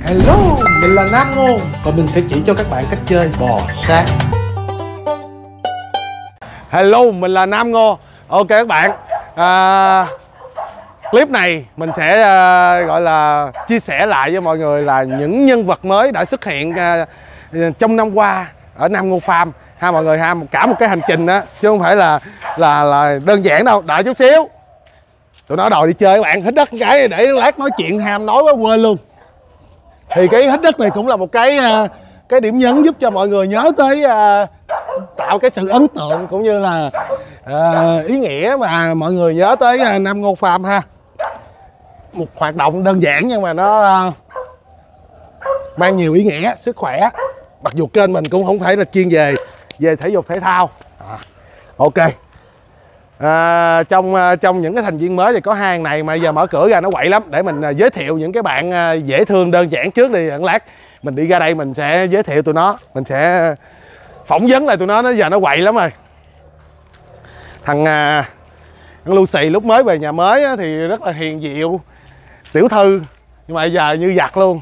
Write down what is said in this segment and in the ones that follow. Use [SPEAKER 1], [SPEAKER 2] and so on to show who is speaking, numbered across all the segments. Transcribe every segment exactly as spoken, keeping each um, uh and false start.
[SPEAKER 1] Hello, mình là Nam Ngô và mình sẽ chỉ cho các bạn cách chơi bò sát.
[SPEAKER 2] Hello, mình là Nam Ngô. Ok các bạn, à, clip này mình sẽ à, gọi là chia sẻ lại với mọi người là những nhân vật mới đã xuất hiện à, trong năm qua ở Nam Ngô Farm ha mọi người ha, cả một cái hành trình đó chứ không phải là là là đơn giản đâu. Đợi chút xíu, tụi nó đòi đi chơi các bạn, hít đất cái để lát nói chuyện ham nói quá quên luôn. Thì cái hít đất này cũng là một cái cái điểm nhấn giúp cho mọi người nhớ tới uh, tạo cái sự ấn tượng cũng như là uh, ý nghĩa mà mọi người nhớ tới uh, Nam Ngô Farm ha. Một hoạt động đơn giản nhưng mà nó uh, mang nhiều ý nghĩa sức khỏe. Mặc dù kênh mình cũng không phải là chuyên về về thể dục thể thao. À, ok. À, trong trong những cái thành viên mới thì có hai này mà giờ mở cửa ra nó quậy lắm, để mình uh, giới thiệu những cái bạn uh, dễ thương đơn giản trước đi. Một lát mình đi ra đây mình sẽ giới thiệu tụi nó, mình sẽ phỏng vấn lại tụi nó. Nó giờ nó quậy lắm rồi. Thằng uh, thằng Lucy lúc mới về nhà mới á, thì rất là hiền dịu tiểu thư, nhưng mà giờ như giặt luôn.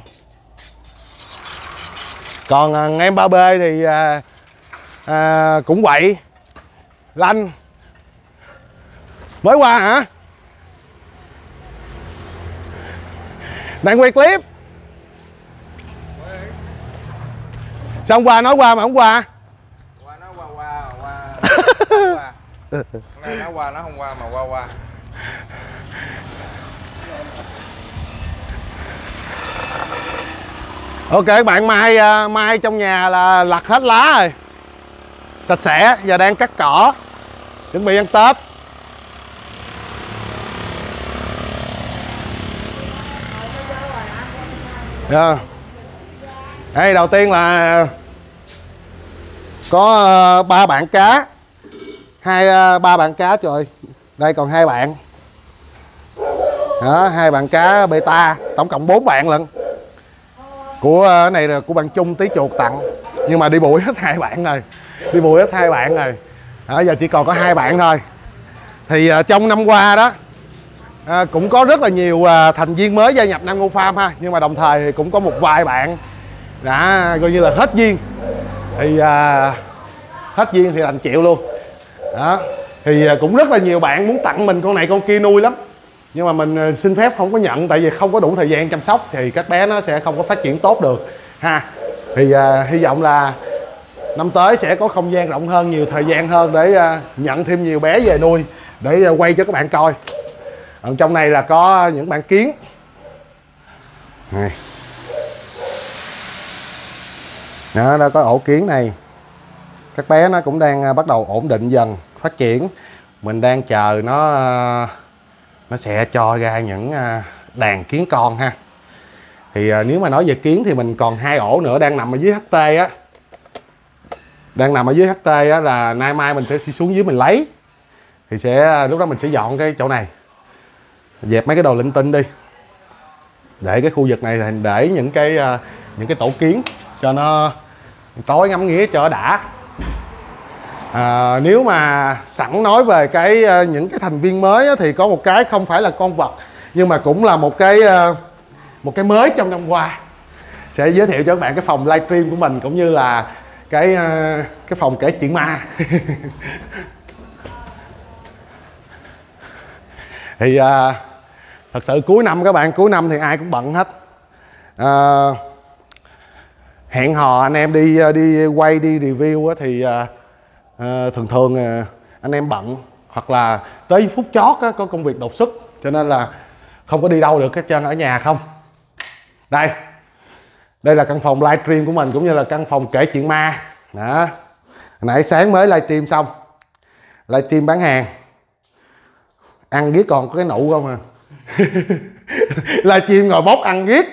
[SPEAKER 2] Còn uh, em ba B thì uh, uh, cũng quậy lanh. Mới qua hả? Đang quay clip. Sao hôm qua nói qua mà không qua?
[SPEAKER 3] Qua nó qua qua qua. Qua. Hôm nay nó qua nó không qua mà qua qua.
[SPEAKER 2] Ok các bạn, mai mai trong nhà là lặt hết lá rồi. Sạch sẽ, giờ đang cắt cỏ chuẩn bị ăn Tết. Yeah. Đây đầu tiên là có ba uh, bạn cá, hai uh, ba bạn cá, trời ơi. Đây còn hai bạn đó, hai bạn cá beta, tổng cộng bốn bạn lận. Của uh, cái này là của bạn Trung tí chuột tặng, nhưng mà đi bụi hết hai bạn rồi, đi bụi hết hai bạn rồi. Đó, giờ chỉ còn có hai bạn thôi. Thì uh, trong năm qua đó À, cũng có rất là nhiều à, thành viên mới gia nhập Nam Ngô Farm ha, nhưng mà đồng thời thì cũng có một vài bạn đã coi như là hết duyên. Thì à, hết duyên thì đành chịu luôn đó. Thì à, cũng rất là nhiều bạn muốn tặng mình con này con kia nuôi lắm, nhưng mà mình à, xin phép không có nhận, tại vì không có đủ thời gian chăm sóc thì các bé nó sẽ không có phát triển tốt được ha. Thì à, hy vọng là năm tới sẽ có không gian rộng hơn, nhiều thời gian hơn để à, nhận thêm nhiều bé về nuôi để à, quay cho các bạn coi. Ở trong này là có những bạn kiến này. Đó, đó có ổ kiến này. Các bé nó cũng đang bắt đầu ổn định dần, phát triển. Mình đang chờ nó nó sẽ cho ra những đàn kiến con ha. Thì nếu mà nói về kiến thì mình còn hai ổ nữa đang nằm ở dưới hát tê á. Đang nằm ở dưới hát tê á, là nay mai mình sẽ xuống dưới mình lấy. Thì sẽ lúc đó mình sẽ dọn cái chỗ này, dẹp mấy cái đồ linh tinh đi, để cái khu vực này để những cái những cái tổ kiến cho nó tối ngắm nghía cho đã. À, nếu mà sẵn nói về cái những cái thành viên mới thì có một cái không phải là con vật, nhưng mà cũng là một cái một cái mới trong năm qua. Sẽ giới thiệu cho các bạn cái phòng livestream của mình, cũng như là cái cái phòng kể chuyện ma. Thì à, thật sự cuối năm các bạn, cuối năm thì ai cũng bận hết. À, hẹn hò anh em đi đi quay đi review thì à, à, thường thường à, anh em bận, hoặc là tới phút chót á, có công việc đột xuất, cho nên là không có đi đâu được, hết trơn ở nhà không. Đây, đây là căn phòng livestream của mình, cũng như là căn phòng kể chuyện ma. Đó, hồi nãy sáng mới livestream xong, livestream bán hàng, ăn ghét còn có cái nụ không à. Livestream ngồi bóc ăn ghét.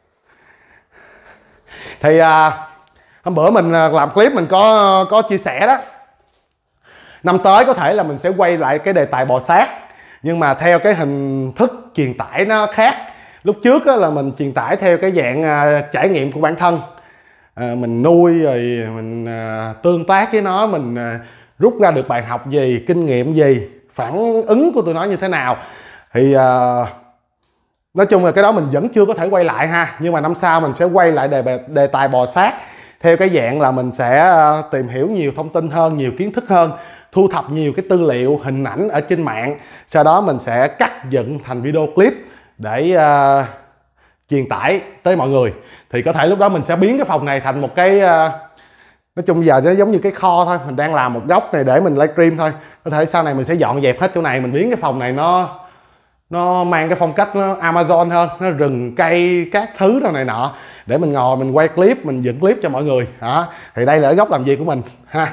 [SPEAKER 2] Thì à, hôm bữa mình làm clip mình có có chia sẻ đó, năm tới có thể là mình sẽ quay lại cái đề tài bò sát, nhưng mà theo cái hình thức truyền tải nó khác. Lúc trước á, là mình truyền tải theo cái dạng à, trải nghiệm của bản thân, à, mình nuôi rồi mình à, tương tác với nó, mình à, rút ra được bài học gì, kinh nghiệm gì, phản ứng của tụi nó như thế nào. Thì uh, nói chung là cái đó mình vẫn chưa có thể quay lại ha, nhưng mà năm sau mình sẽ quay lại đề, đề tài bò sát theo cái dạng là mình sẽ tìm hiểu nhiều thông tin hơn, nhiều kiến thức hơn, thu thập nhiều cái tư liệu hình ảnh ở trên mạng, sau đó mình sẽ cắt dựng thành video clip để uh, truyền tải tới mọi người. Thì có thể lúc đó mình sẽ biến cái phòng này thành một cái uh, nói chung giờ nó giống như cái kho thôi, mình đang làm một góc này để mình livestream thôi. Có thể sau này mình sẽ dọn dẹp hết chỗ này, mình biến cái phòng này nó nó mang cái phong cách nó Amazon hơn, nó rừng cây các thứ đâu này nọ, để mình ngồi mình quay clip, mình dựng clip cho mọi người đó. Thì đây là cái góc làm việc của mình ha.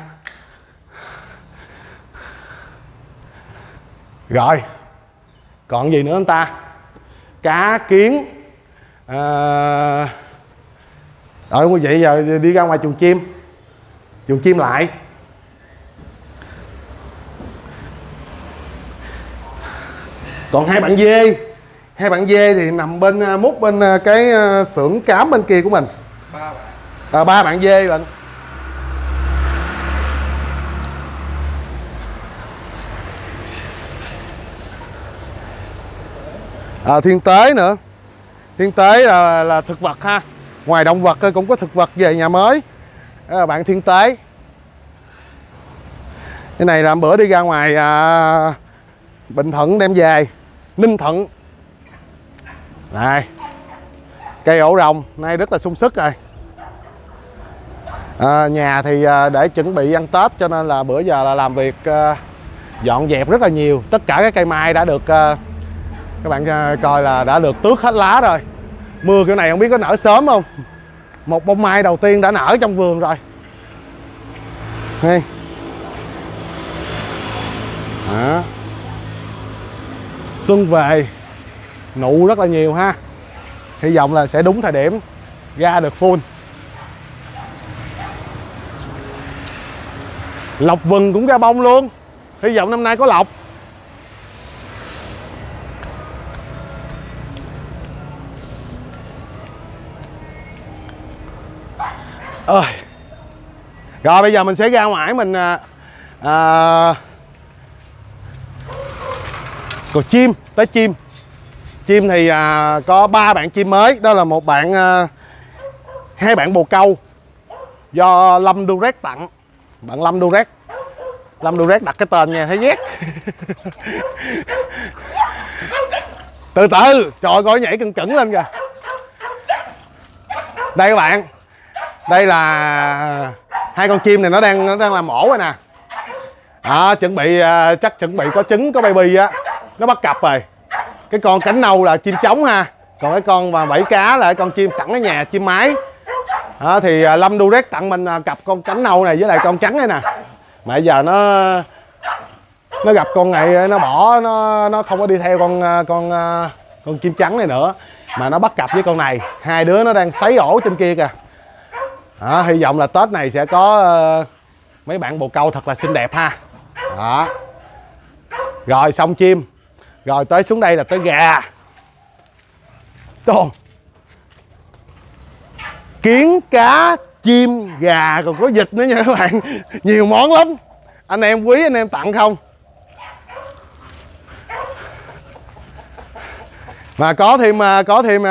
[SPEAKER 2] Rồi còn gì nữa không ta? Cá kiến à... rồi quý vị giờ đi ra ngoài chuồng chim, chuồng chim lại. Còn hai bạn dê, hai bạn dê thì nằm bên mút bên cái xưởng cám bên kia của mình.
[SPEAKER 3] Ba bạn.
[SPEAKER 2] À, ba bạn dê lận. À, thiên tế nữa. Thiên tế là, là thực vật ha. Ngoài động vật cũng có thực vật về nhà mới. Đó là bạn thiên tế. Cái này là bữa đi ra ngoài à, Bình Thuận đem về, Ninh Thuận. Này, cây ổ rồng nay rất là sung sức rồi. À, nhà thì à, để chuẩn bị ăn Tết cho nên là bữa giờ là làm việc à, dọn dẹp rất là nhiều. Tất cả các cây mai đã được à, các bạn à, coi là đã được tước hết lá rồi. Mưa kiểu này không biết có nở sớm không. Một bông mai đầu tiên đã nở trong vườn rồi. Đây. Đó. Xuân về nụ rất là nhiều ha. Hy vọng là sẽ đúng thời điểm ra được full. Lộc vừng cũng ra bông luôn. Hy vọng năm nay có lộc. Ơi. Rồi bây giờ mình sẽ ra ngoài mình à, à, còn chim, tới chim. Chim thì à, có ba bạn chim mới. Đó là một bạn à, hai bạn bồ câu do Lâm Durek tặng. Bạn Lâm Durek. Lâm Durek đặt cái tên nha, thấy ghét. Từ từ, trời ơi, coi nhảy cưng cứng lên kìa. Đây các bạn. Đây là hai con chim này nó đang nó đang làm ổ rồi nè. À, chuẩn bị à, chắc chuẩn bị có trứng có baby á. Nó bắt cặp rồi. Cái con cánh nâu là chim trống ha. Còn cái con mà vảy cá là con chim sẵn ở nhà, chim mái. À, thì à, Lâm Durek tặng mình à, cặp con cánh nâu này với lại con trắng này nè. Mà giờ nó nó gặp con này nó bỏ, nó nó không có đi theo con con con chim trắng này nữa mà nó bắt cặp với con này. Hai đứa nó đang xoáy ổ trên kia kìa. À, hy vọng là Tết này sẽ có uh, mấy bạn bồ câu thật là xinh đẹp ha. Đó. Rồi xong chim. Rồi tới xuống đây là tới gà. Trời. Kiến, cá, chim, gà, còn có vịt nữa nha các bạn. Nhiều món lắm. Anh em quý anh em tặng không. Mà có thêm có thêm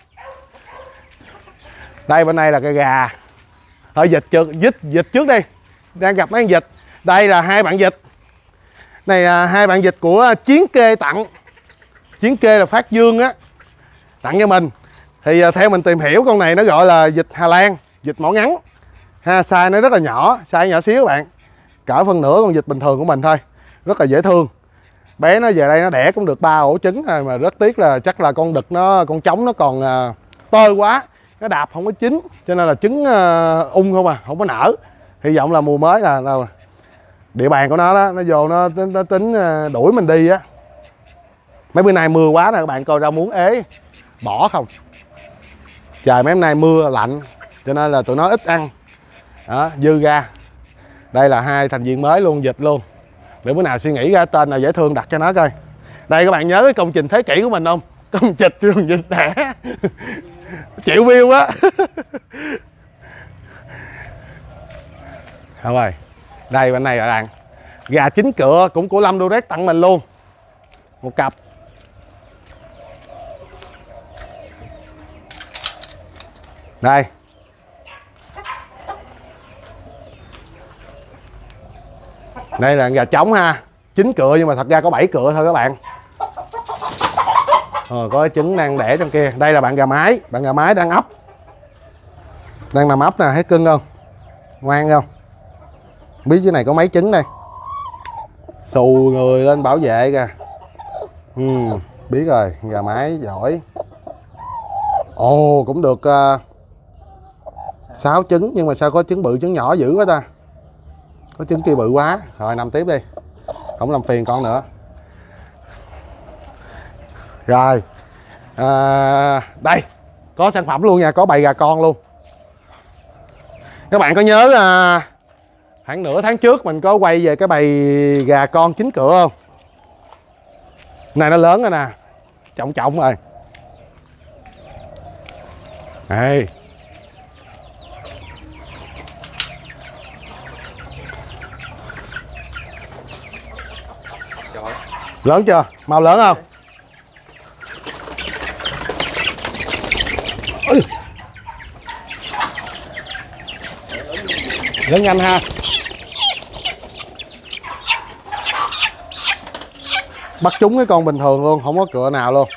[SPEAKER 2] đây bên này là cái gà. Ở vịt trước, vịt vịt trước đi. Đang gặp mấy con vịt. Đây là hai bạn vịt. Này à, hai bạn vịt của Chiến Kê tặng. Chiến Kê là Phát Dương á, tặng cho mình. Thì à, theo mình tìm hiểu con này nó gọi là vịt Hà Lan, vịt mỏ ngắn ha, size nó rất là nhỏ, size nhỏ xíu các bạn, cỡ phân nửa con vịt bình thường của mình thôi, rất là dễ thương. Bé nó về đây nó đẻ cũng được ba ổ trứng thôi, mà rất tiếc là chắc là con đực nó, con trống nó còn à, tơi quá, nó đạp không có chín, cho nên là trứng à, ung không à, không có nở. Hy vọng là mùa mới là, là địa bàn của nó đó, nó vô nó, nó tính đuổi mình đi á. Mấy bữa nay mưa quá nè các bạn, coi ra muốn ế bỏ không. Trời mấy hôm nay mưa lạnh cho nên là tụi nó ít ăn đó, dư ra. Đây là hai thành viên mới luôn, vịt luôn, để bữa nào suy nghĩ ra tên nào dễ thương đặt cho nó coi. Đây các bạn nhớ cái công trình thế kỷ của mình không? Công trình trường vịt đẻ triệu view á. Thôi rồi, đây bên này các bạn, gà chín cựa cũng của Lâm Durek tặng mình luôn, một cặp. Đây. Đây là gà trống ha. chín cựa nhưng mà thật ra có bảy cựa thôi các bạn. Ờ, có cái trứng đang đẻ trong kia. Đây là bạn gà mái. Bạn gà mái đang ấp. Đang nằm ấp nè, thấy cưng không? Ngoan không? Biết dưới này có mấy trứng đây. Xù người lên bảo vệ kìa. Ừ, biết rồi, gà mái giỏi. Ồ, cũng được uh, sáu trứng. Nhưng mà sao có trứng bự trứng nhỏ dữ quá ta. Có trứng kia bự quá. Rồi nằm tiếp đi, không làm phiền con nữa. Rồi à, đây có sản phẩm luôn nha, có bầy gà con luôn. Các bạn có nhớ à, khoảng nửa tháng trước mình có quay về cái bầy gà con chín cựa không? Này nó lớn rồi nè, trọng trọng rồi. Đây.
[SPEAKER 3] Trời.
[SPEAKER 2] Lớn chưa? Mau lớn không? Ừ. Lớn nhanh ha. Bắt trúng cái con bình thường luôn, không có cựa nào luôn.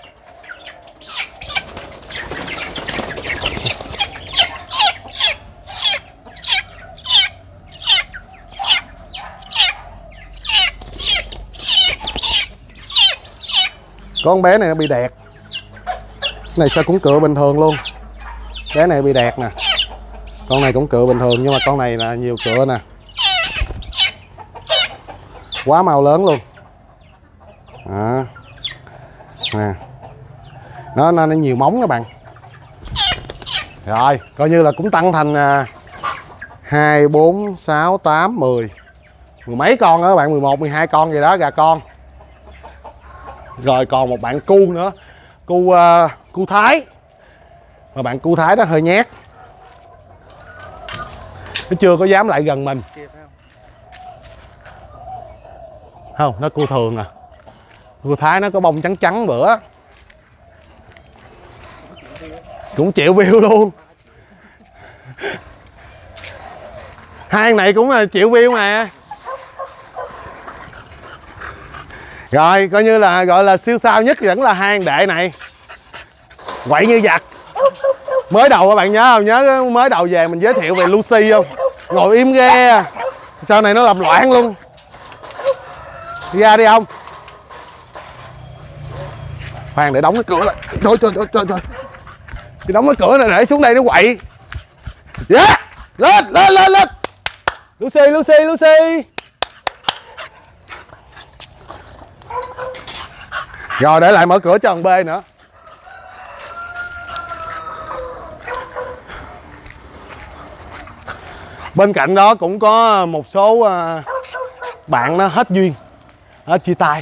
[SPEAKER 2] Con bé này nó bị đẹt. Này sao cũng cựa bình thường luôn. Bé này bị đẹt nè. Con này cũng cựa bình thường nhưng mà con này là nhiều cựa nè. Quá mau lớn luôn. Đó. Nè. Nó, nó, nó nhiều móng các bạn. Rồi, coi như là cũng tăng thành hai, bốn, sáu, tám, mười. Mười mấy con đó các bạn, mười một, mười hai con vậy đó, gà con. Rồi còn một bạn cu nữa. Cu uh, cu Thái. Mà bạn cu Thái đó hơi nhát. Nó chưa có dám lại gần mình. Không, nó cu thường à. Cu Thái nó có bông trắng trắng bữa. Cũng chịu view luôn. Hai này cũng là chịu view mà. Rồi coi như là gọi là siêu sao nhất vẫn là hai anh đệ này. Quậy như giặc. Mới đầu các bạn nhớ không? Nhớ mới đầu về mình giới thiệu về Lucy không? Ngồi im ghe. Sau này nó làm loạn luôn. Đi ra đi không? Khoan để đóng cái cửa lại. Trời trời trời trời trời. Thì đóng cái cửa này để xuống đây nó quậy. Yeah! Lên lên lên lên. Lucy Lucy Lucy. Rồi để lại mở cửa cho thằng B nữa. Bên cạnh đó cũng có một số bạn nó hết duyên, hết chia tay.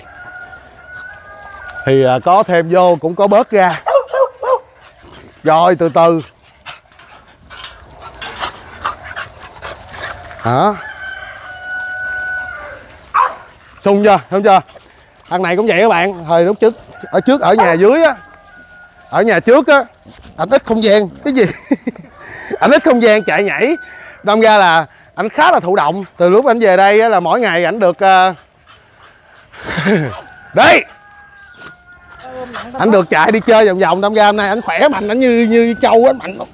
[SPEAKER 2] Thì có thêm vô cũng có bớt ra. Rồi từ từ. Hả? Sung chưa? Không chưa? Thằng này cũng vậy các bạn. Thời lúc trước ở trước ở nhà dưới á, ở nhà trước á, anh ít không gian. Cái gì? Anh ít không gian chạy nhảy. Đâm ra là anh khá là thụ động. Từ lúc anh về đây á, là mỗi ngày anh được uh... đi anh được chạy đi chơi vòng vòng. Đâm ra hôm nay anh khỏe mạnh, anh như như trâu á, mạnh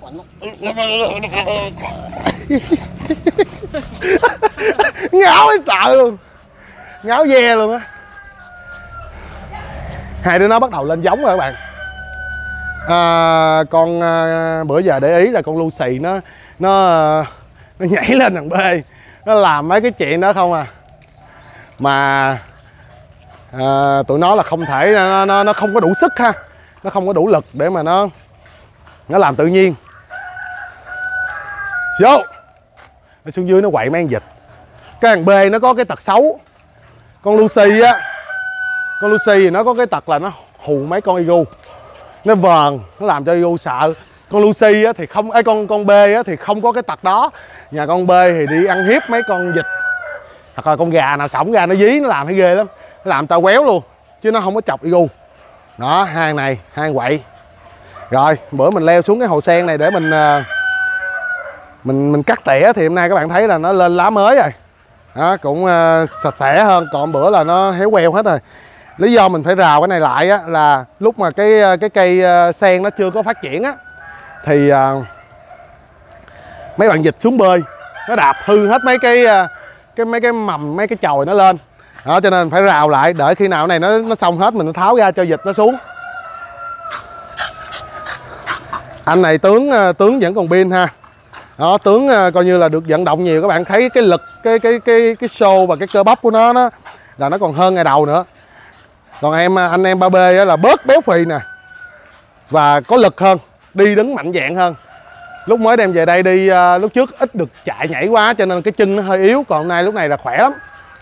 [SPEAKER 2] ngáo ấy sợ luôn, ngáo ve luôn á. Hai đứa nó bắt đầu lên giống rồi các bạn. À, con à, bữa giờ để ý là con Lucy nó nó nó nhảy lên thằng B, nó làm mấy cái chuyện đó không à. Mà à, tụi nó là không thể, nó, nó nó không có đủ sức ha, nó không có đủ lực để mà nó nó làm tự nhiên. Vô nó xuống dưới nó quậy mấy con vịt. Cái thằng B nó có cái tật xấu. Con Lucy á, con Lucy thì nó có cái tật là nó hù mấy con Igu, nó vờn, nó làm cho Igu sợ. Con Lucy á thì không, ấy con con B á thì không có cái tật đó. Nhà con B thì đi ăn hiếp mấy con vịt hoặc là con gà nào sổng ra nó dí, nó làm thấy ghê lắm, nó làm tao quéo luôn chứ nó không có chọc Igu. Đó, hai này hai quậy. Rồi bữa mình leo xuống cái hồ sen này để mình uh, mình mình cắt tỉa thì hôm nay các bạn thấy là nó lên lá mới rồi đó, cũng uh, sạch sẽ hơn, còn bữa là nó héo queo hết rồi. Lý do mình phải rào cái này lại á, là lúc mà cái cái cây sen nó chưa có phát triển á thì uh, mấy bạn vịt xuống bơi nó đạp hư hết mấy cái cái mấy cái mầm, mấy cái chồi nó lên đó, cho nên phải rào lại để khi nào này nó nó xong hết mình nó tháo ra cho vịt nó xuống. Anh này tướng tướng vẫn còn pin ha. Đó, tướng coi như là được vận động nhiều, các bạn thấy cái lực cái cái cái cái show và cái cơ bắp của nó nó là nó còn hơn ngày đầu nữa. Còn em anh em ba B là bớt béo phì nè và có lực hơn, đi đứng mạnh dạn hơn. Lúc mới đem về đây đi uh, lúc trước ít được chạy nhảy quá cho nên cái chân nó hơi yếu, còn hôm nay lúc này là khỏe lắm.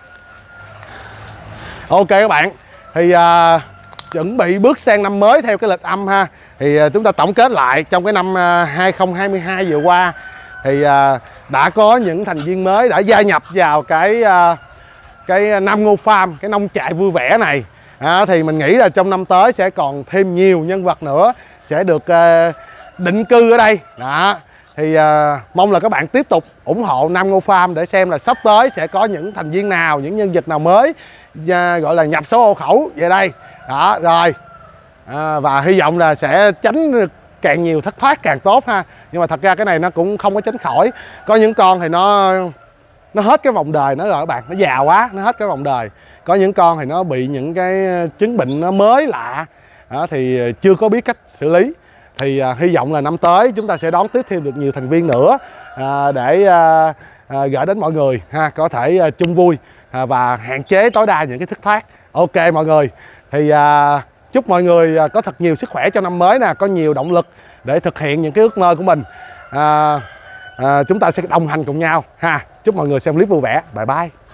[SPEAKER 2] Ok các bạn, thì uh, chuẩn bị bước sang năm mới theo cái lịch âm ha. Thì uh, chúng ta tổng kết lại trong cái năm uh, hai không hai hai vừa qua thì uh, đã có những thành viên mới đã gia nhập vào cái uh, cái Nam Ngô Farm, cái nông trại vui vẻ này. À, thì mình nghĩ là trong năm tới sẽ còn thêm nhiều nhân vật nữa sẽ được uh, định cư ở đây. Đó. Thì uh, mong là các bạn tiếp tục ủng hộ Nam Ngô Farm để xem là sắp tới sẽ có những thành viên nào, những nhân vật nào mới uh, gọi là nhập số hộ khẩu về đây. Đó, rồi. À, và hy vọng là sẽ tránh được càng nhiều thất thoát càng tốt ha. Nhưng mà thật ra cái này nó cũng không có tránh khỏi. Có những con thì nó nó hết cái vòng đời nó rồi các bạn, nó già quá, nó hết cái vòng đời. Có những con thì nó bị những cái chứng bệnh nó mới lạ. Đó, thì chưa có biết cách xử lý. Thì uh, hy vọng là năm tới chúng ta sẽ đón tiếp thêm được nhiều thành viên nữa uh, để uh, uh, gửi đến mọi người ha, có thể uh, chung vui uh, và hạn chế tối đa những cái thất thoát. Ok mọi người, thì uh, chúc mọi người uh, có thật nhiều sức khỏe cho năm mới nè, có nhiều động lực để thực hiện những cái ước mơ của mình. Uh, uh, chúng ta sẽ đồng hành cùng nhau ha. Chúc mọi người xem clip vui vẻ. Bye bye.